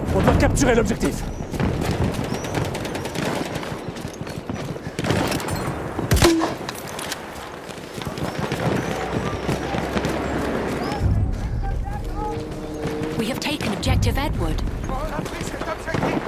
On doit capturer l'objectif. We have taken objective Edward. On a pris cet objectif.